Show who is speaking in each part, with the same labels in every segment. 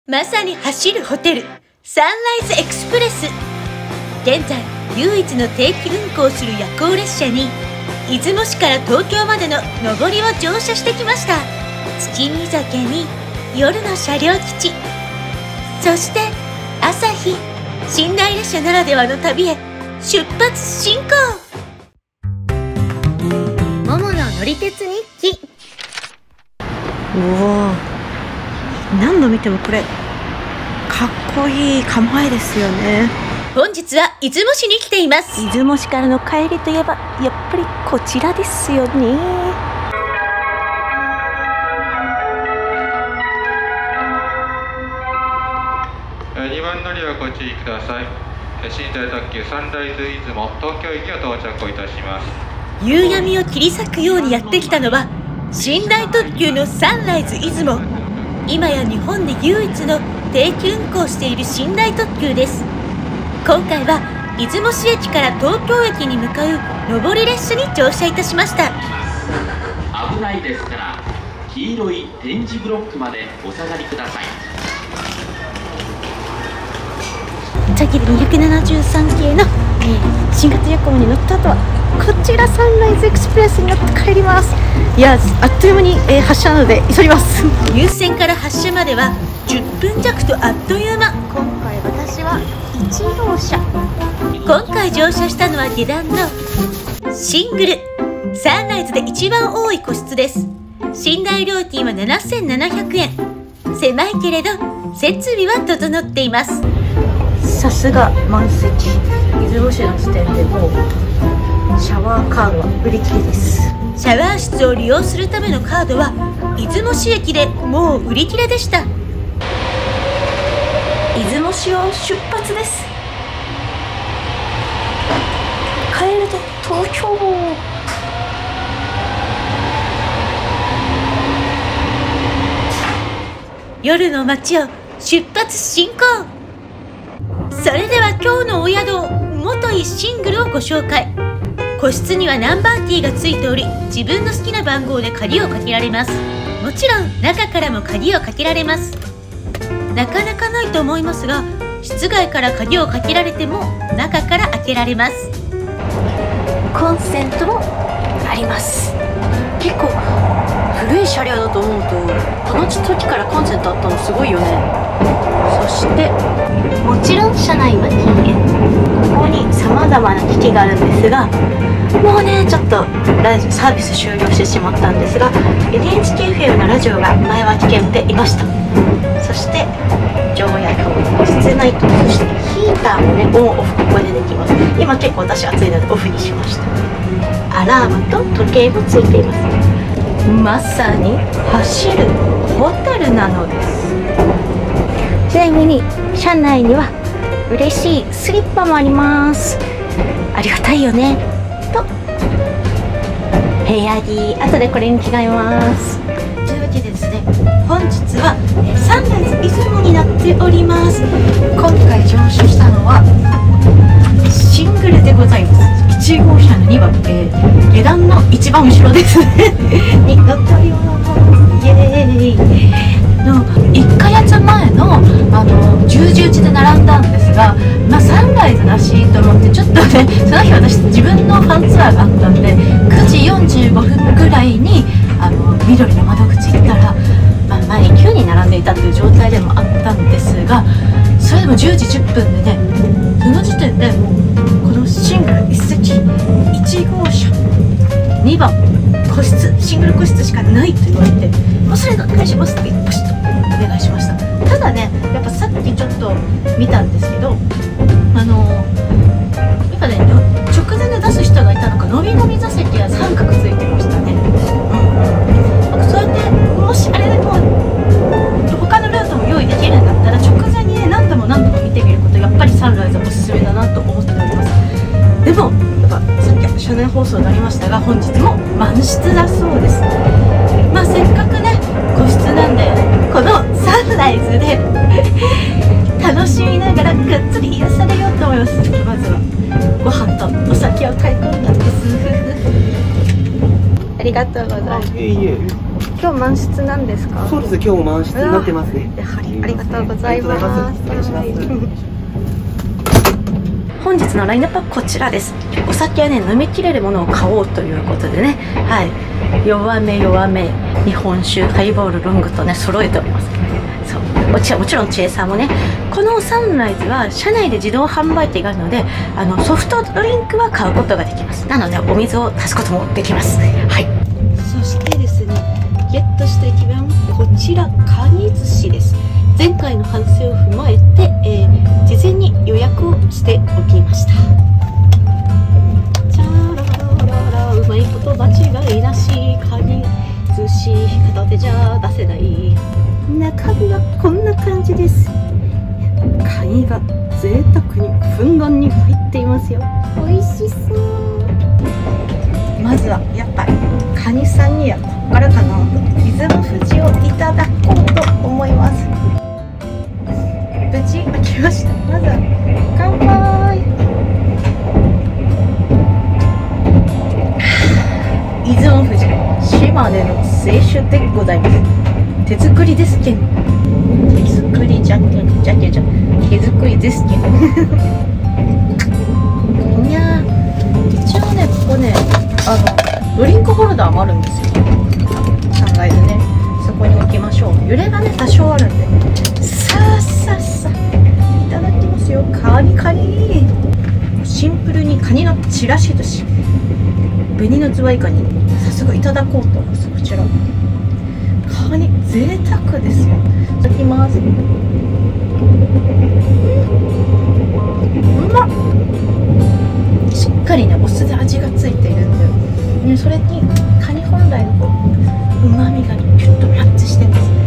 Speaker 1: まさに走るホテルサンライズエクスプレス。現在唯一の定期運行する夜行列車に出雲市から東京までの上りを乗車してきました。月見酒に夜の車両基地、そして朝日、寝台列車ならではの旅へ出発進行。ももの乗り鉄日記。
Speaker 2: おお、何度見てもこれかっこいい構えですよね。
Speaker 1: 本日は出雲市に来ています。
Speaker 2: 出雲市からの帰りといえばやっぱりこちらですよね。
Speaker 3: 2番乗りはご注意ください。寝台特急サンライズ出雲東京駅を到着をいたします。
Speaker 1: 夕闇を切り裂くようにやってきたのは寝台特急のサンライズ出雲。今や日本で唯一の定期運行している寝台特急です。今回は出雲市駅から東京駅に向かう上り列車に乗車いたしました。
Speaker 4: 危ないですから黄色い点字ブロックまでお下がりください。
Speaker 2: 次で273系の、新型夜行に乗った後はこちらサンライズエクスプレスに乗って帰ります。いや、あっという間に、発車なので急ぎます。
Speaker 1: 入線から発車までは10分弱とあっという間。
Speaker 2: 今回私は1号車。
Speaker 1: 今回乗車したのは下段のシングル。サンライズで一番多い個室です。寝台料金は7700円。狭いけれど設備は整っています。
Speaker 2: さすが満席。出雲市の時点でもうシャワーカードは売り切れです。
Speaker 1: シャワー室を利用するためのカードは出雲市駅でもう売り切れでした。
Speaker 2: 出雲市を出発です。帰ると東京。
Speaker 1: 夜の街を出発進行。それでは今日のお宿もといシングルをご紹介。個室にはナンバーキーがついており、自分の好きな番号で鍵をかけられます。もちろん中からも鍵をかけられます。なかなかないと思いますが、室外から鍵をかけられても中から開けられます。
Speaker 2: コンセントもあります。結構古い車両だと思うとこの時からコンセントあったのすごいよね。そしてもちろん車内は禁煙。ここにさまざまな機器があるんですが、もうねちょっとラジオサービス終了してしまったんですが、 NHKFM のラジオが前は聞けていました。そして常夜灯、室内灯、そしてヒーターもねオンオフここでできます。今結構私暑いのでオフにしました。アラームと時計もついています。まさに走るホテルなのです。ちなみに車内には嬉しいスリッパもあります。ありがたいよねと部屋着、後でこれに着替えます。というわけでですね、本日はサンライズ出雲になっております。今回乗車したのはシングルでございます。1号車の2番、下段の一番後ろですねに乗っております。イエーイの1ヶ月前の10時打ちで並んだんですが、サンライズだしと思ってちょっとね、その日私自分のファンツアーがあったんで9時45分ぐらいに緑の窓口行ったら、前に9人並んでいたという状態でもあったんですが、それでも10時10分でね、その時点でもうこのシングル1席1号車2番個室、シングル個室しかないと言われて、もうそれでお願いしますってポシッとお願いしました。ただね、やっぱさっきちょっと見たんですけど、やっぱね直前で出す人がいたのか、のびのび座席は三角ついてましたね。そうやってもしあれでも他のルートも用意できるんだったら直前にね何度も見てみること、やっぱりサンライズはおすすめだなと思っております。でもやっぱさっき車内放送になりましたが、本日も満室だそうです。せっかくね個室なんだよね、このサンライズで楽しみながらがっつり癒されようと思います。まずはご飯とお酒を買い込んだんですありがとうございます。 今日満室なんですか？
Speaker 5: そうですね、今日満室になってますね。
Speaker 2: やはりありがとうございます。
Speaker 5: お願いします。
Speaker 2: 本日のラインナップはこちらです。お酒はね、飲みきれるものを買おうということでね、はい、弱め日本酒、ハイボール、ロングとね揃えております。そう、もちろんチェイサーもね、このサンライズは車内で自動販売機があるので、ソフトドリンクは買うことができます。なのでお水を足すこともできます。はい。そしてですね、ゲットした駅弁、こちらカニ寿司です。前回の反省を踏まえて、事前に予約をしておきました。チャラララ、うまいこと間違いなし、カニ寿司片手じゃ出せない。中身はこんな感じです。カニが贅沢にふんだんに入っていますよ。美味しそう。まずはやっぱりカニさんにはここからかなと、出雲富士をいただこうと思います。無事開きました。まずは乾杯。出雲富士、島根の清酒でございます。手作りですけん。手作りじゃけん、手作りですけん。いやー、一応ね、ここね、ドリンクホルダーもあるんですよ。3階でね、そこに置きましょう。揺れがね、多少あるんで。さあ、いただきますよ。カニ。シンプルにカニのちらし寿司。紅のズワイカニ。早速いただこうと思います。こちら。カニ、贅沢ですよ。いただきます。うまっ。しっかりね、お酢で味がついているんで、ね、それにカニ本来のうまみがギュッとマッチしてますね。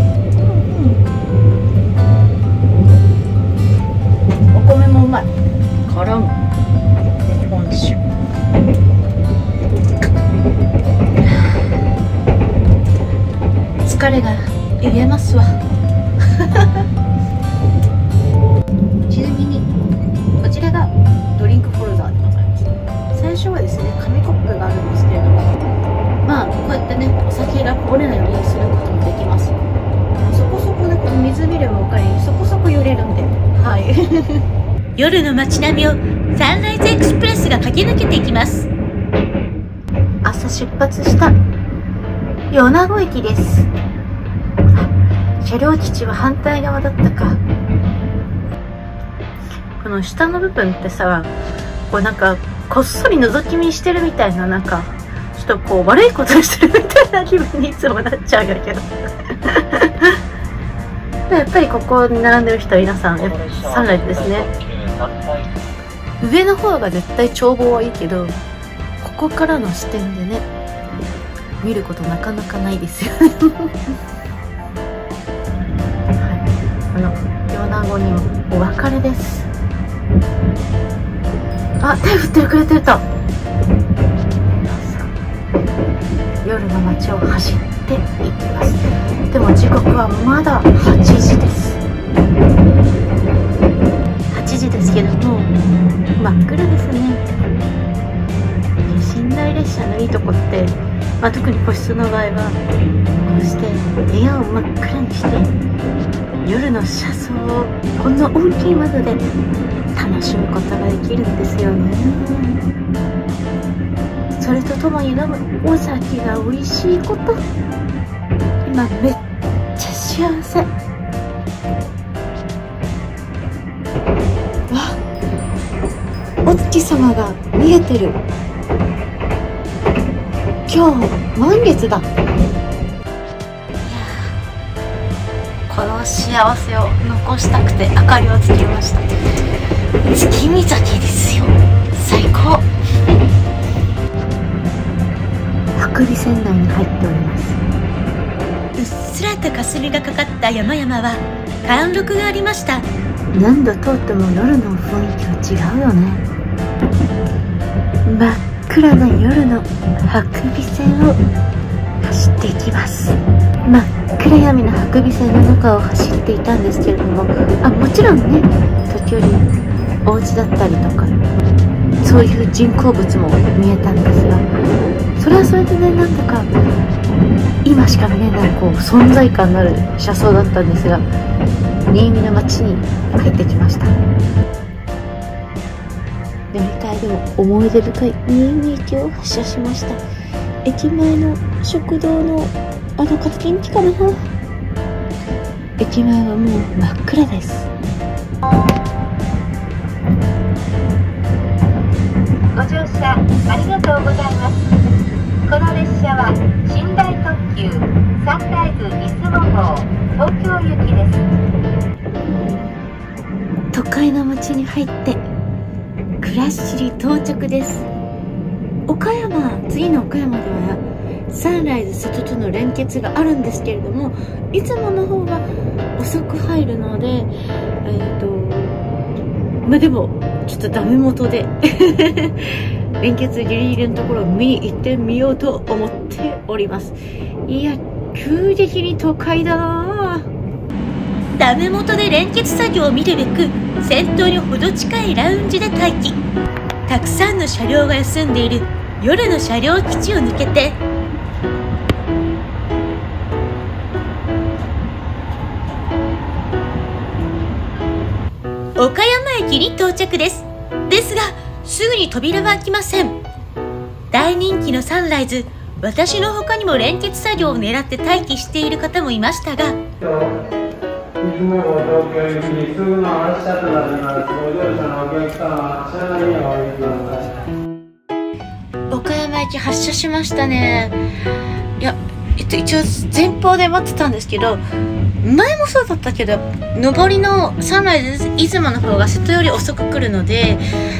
Speaker 2: お米もうまい。からも日本酒。疲れが癒えますわ。ちなみにこちらがドリンクホルダーでございます。最初はですね、紙コップがあるんですけれども、まあこうやってね、お酒がこぼれないようにすることもできます。そこそこでこの水ビルもおかりそこそこ揺れるんで、はい。
Speaker 1: 夜の街並みをサンライズエクスプレスが駆け抜けていきます。
Speaker 2: 朝出発した米子駅です。車両基地は反対側だったか。この下の部分ってさ、こうなんかこっそり覗き見してるみたいな、なんかちょっとこう悪いことしてるみたいな気分にいつもなっちゃうんやけど。やっぱりここに並んでる人は皆さんサンライズですね。上の方が絶対眺望はいいけど、ここからの視点でね、見ることなかなかないですよね。米子にもお別れです。あ、手振ってくれてた。夜の街を走っていきます。でも時刻はまだ8時です。8時ですけども真っ暗ですね。寝台列車のいいとこって、まあ、特に個室の場合はこうして部屋を真っ暗にして夜の車窓をこんな大きい窓で楽しむことができるんですよね。それとともに飲むお酒が美味しいこと、今めっちゃ幸せ。わ、お月様が見えてる。今日満月だ。いやこの幸せを残したくて明かりをつけました。月見酒ですよ、最高。白尾線内に入っております。
Speaker 1: うっすらと霞がかかった山々は貫禄がありました。
Speaker 2: 何度通っても夜の雰囲気は違うよね。真っ暗な夜の白尾線を走っていきます。真っ暗闇の白尾線の中を走っていたんですけれども、もちろんね、時折お家だったりとかそういう人工物も見えたんですが、それはそれでね、なんだか今しか見れないこう存在感のある車窓だったんですが、新見の街に入ってきました。乗り換えでも思い出深い新見駅を発車しました。駅前の食堂の方元気かな。駅前はもう真っ暗です。
Speaker 6: ご乗車ありがとうございます。この列車は寝台特急サンライズ出雲号東京行きです。
Speaker 2: 都会の街に入って倉敷到着です。次の岡山ではサンライズ瀬戸との連結があるんですけれども、出雲の方が遅く入るので、でもちょっとダメ元で連結ギリギリのところを見に行ってみようと思っております。いや、急激に都会だな。
Speaker 1: ダメ元で連結作業を見るべく先頭にほど近いラウンジで待機。たくさんの車両が休んでいる夜の車両基地を抜けて岡山駅に到着です。ですがすぐに扉は開きません。大人気のサンライズ、私の他にも連結作業を狙って待機している方もいましたが、
Speaker 7: 出雲号東京行きにすぐの発車となります。ご乗車のお客様は車内にお降りください。
Speaker 2: 岡山駅発車しましたね。いや、一応前方で待ってたんですけど、前もそうだったけど上りのサンライズ出雲の方が瀬戸より遅く来るので、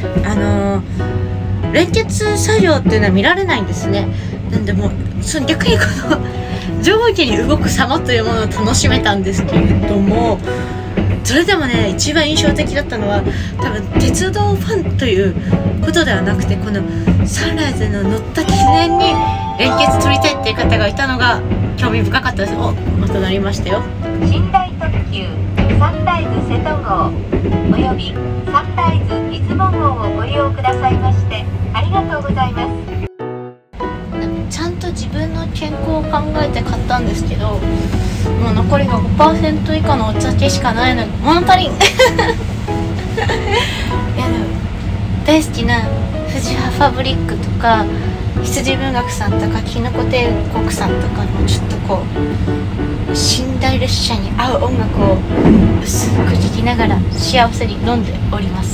Speaker 2: 連結作業っていうのは見られないんですね。なんでもう逆にこの上下に動く様というものを楽しめたんですけれども、それでもね、一番印象的だったのは多分鉄道ファンということではなくて、このサンライズの乗った記念に連結取りたいっていう方がいたのが興味深かったです。またなりましたよ。
Speaker 6: 寝台特急サンライズ瀬戸号およびサンライズ出雲号をご利用くださいましてありがとうございます。
Speaker 2: ちゃんと自分の健康を考えて買ったんですけど、もう残りが 5% 以下のお酒しかないのに物足りんいやでも大好きなフジハファブリックとか羊文学さんとかきのこ帝国さんとかのちょっとこう寝台列車に合う音楽を薄く聴きながら幸せに飲んでおります。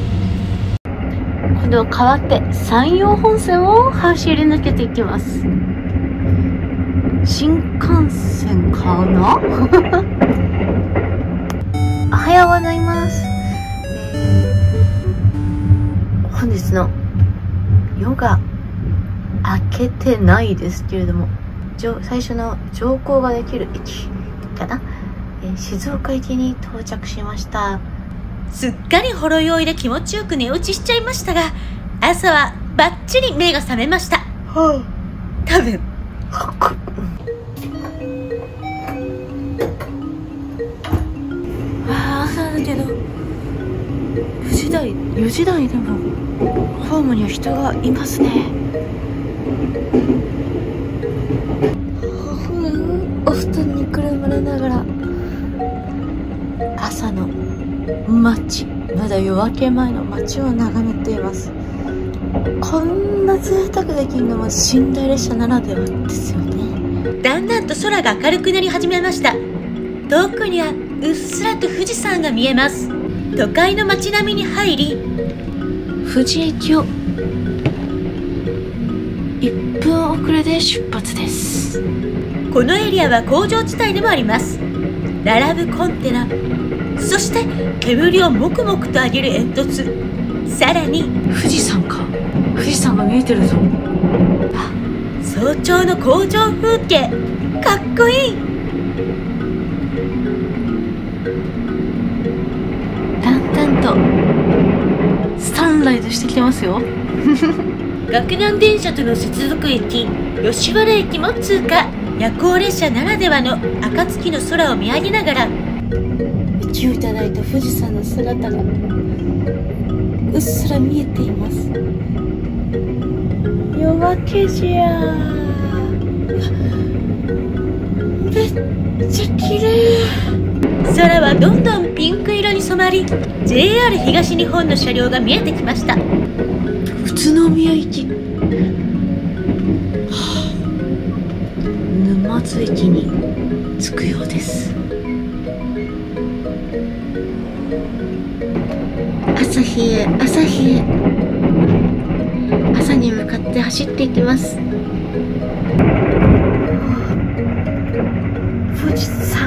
Speaker 2: 今度変わって山陽本線を走り抜けていきます。新幹線かなおはようございます。本日の夜が明けてないですけれども、最初の乗降ができる駅かな、静岡駅に到着しました。
Speaker 1: すっかりほろ酔いで気持ちよく寝落ちしちゃいましたが、朝はバッチリ目が覚めました。多分
Speaker 2: 朝だけど4時台でもホームには人がいますね。お布団にくるまれながら朝の街、まだ夜明け前の街を眺めています。こんな贅沢できるのも寝台列車ならではですよね。
Speaker 1: だんだんと空が明るくなり始めました。遠くにはうっすらと富士山が見えます。都会の街並みに入り、
Speaker 2: 富士駅を1分遅れで出発です。
Speaker 1: このエリアは工場地帯でもあります。並ぶコンテナ、そして煙をもくもくと上げる煙突、さらに
Speaker 2: 富士山か、富士山が見えてるぞ。
Speaker 1: 早朝の工場風景、かっこいい。
Speaker 2: だんだんとサンライズしてきてますよ
Speaker 1: 学南電車との接続駅吉原駅も通過。夜行列車ならではの暁の空を見上げながら、
Speaker 2: 息をいただいた富士山の姿がうっすら見えています。夜明けじゃー。
Speaker 1: めっちゃ綺麗。空はどんどんピンク色に染まり、 JR 東日本の車両が見えてきました。
Speaker 2: 宇都宮行き、沼津駅に着くようです。朝日へ朝日へ、朝に向かって走っていきます。富士山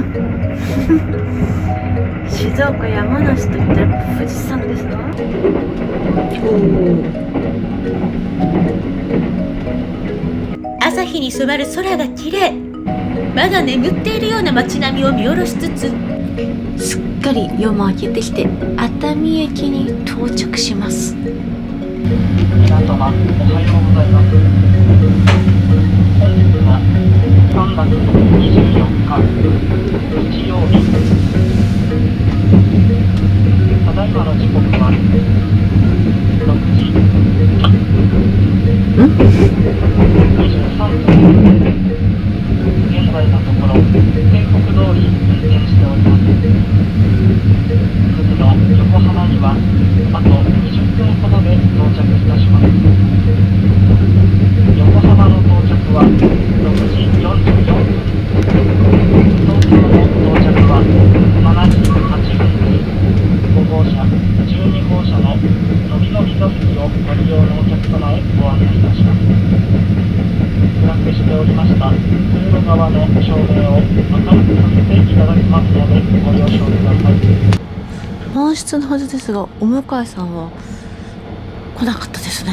Speaker 2: 静岡山梨といったら富士山ですか。
Speaker 1: 朝日に染まる空が綺麗。まだ眠っているような街並みを見下ろしつつ、
Speaker 2: すっかり夜も明けてきて熱海駅に到着します。
Speaker 8: 皆様おはようございます。本日は3月24日日曜日、ただいまの時刻は6時23分。現在のところ定刻通り運転しております。鉄道横浜にはあと20分ほどで到着いたします。横浜の到着は6時44分。東京の到着は7時8分です。5号車、12号車ののびのび座席をご利用のお客様へご案内いたします。暗くしておりました通路側の照明を明るくさせていただきますのでご了承ください。
Speaker 2: 満室のはずですが、お迎えさんは来なかったですね。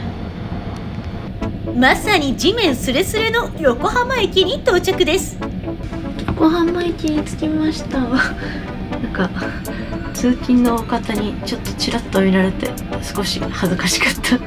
Speaker 1: まさに地面すれすれの横浜駅に到着です。
Speaker 2: 横浜駅に着きました。なんか通勤の方にちょっとちらっと見られて少し恥ずかしかった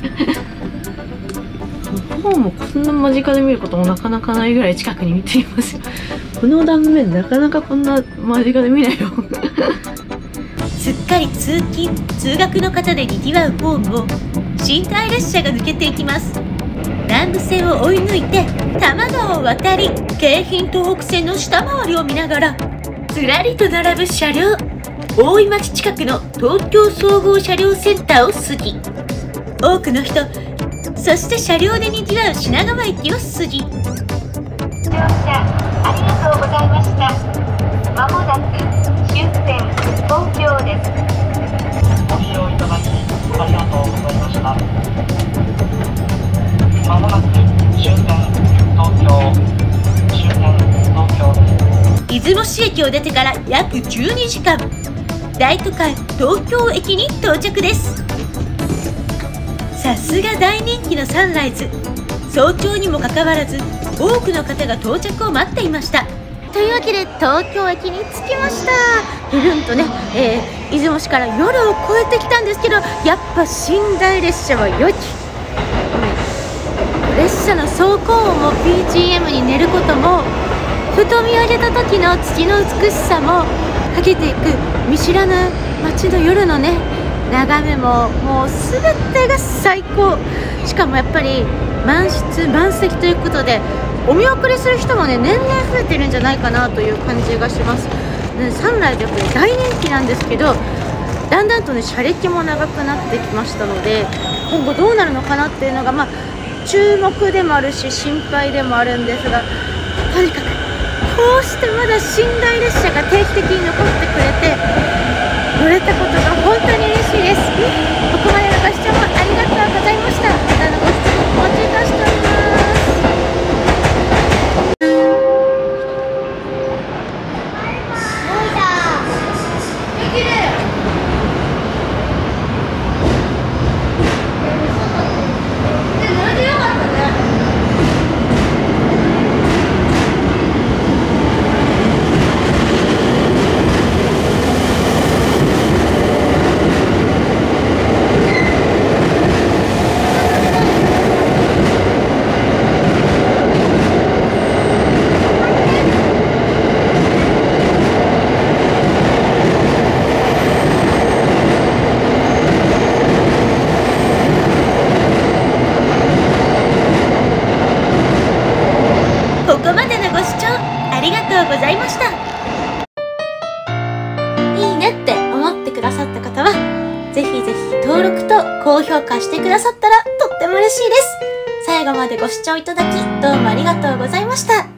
Speaker 2: 本もこんな間近で見ることもなかなかないぐらい近くに見ていますよ。この断面なかなかこんな間近で見ないよ
Speaker 1: すっかり通勤通学の方で賑わうホームを寝台列車が抜けていきます。南武線を追い抜いて多摩川を渡り、京浜東北線の下回りを見ながらずらりと並ぶ車両、大井町近くの東京総合車両センターを過ぎ、多くの人、そして車両で賑わう品川駅を過ぎ、
Speaker 6: 乗車ありがとうございました。まもなく終点東京です。
Speaker 8: ご利用いただきありがとうございました。まもなく終点東京、終点東京です。
Speaker 1: 出雲市駅を出てから約12時間、大都会東京駅に到着です。さすが大人気のサンライズ。早朝にもかかわらず多くの方が到着を待っていました。というわけで東京駅に着きました。ぐるんとね、出雲市から夜を越えてきたんですけど、やっぱ寝台列車は良き。列車の走行音も BGM に寝ることも、ふと見上げた時の月の美しさも、かけていく見知らぬ街の夜のね眺めも、もう全てが最高。しかもやっぱり満室満席ということで、お見送りする人もね年々増えてるんじゃないかなという感じがします。サンライズやっぱり大人気なんですけど、だんだんとね車歴も長くなってきましたので、今後どうなるのかなっていうのが注目でもあるし心配でもあるんですが、とにかくこうしてまだ寝台列車が定期的に残ってくれて、乗れたことが本当に嬉しいです。ここまでのご視聴もありがとうございました。またのご質問お待ちしております。 ぜひぜひ登録と高評価してくださったらとっても嬉しいです。最後までご視聴いただきどうもありがとうございました。